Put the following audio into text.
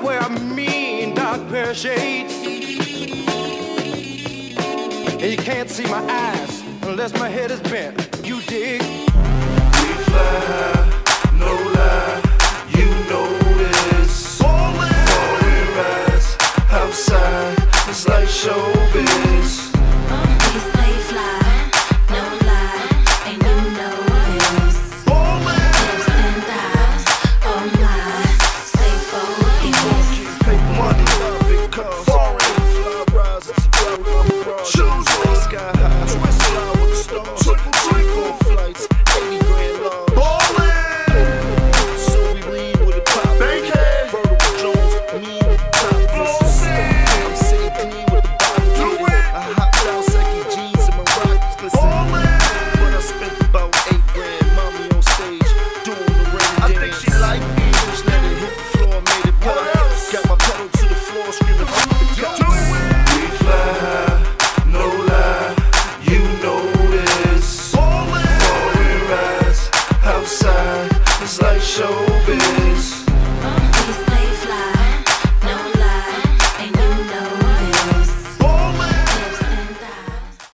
wear a mean dark pair of shades. And you can't see my eyes unless my head is bent. You dig? We fly high.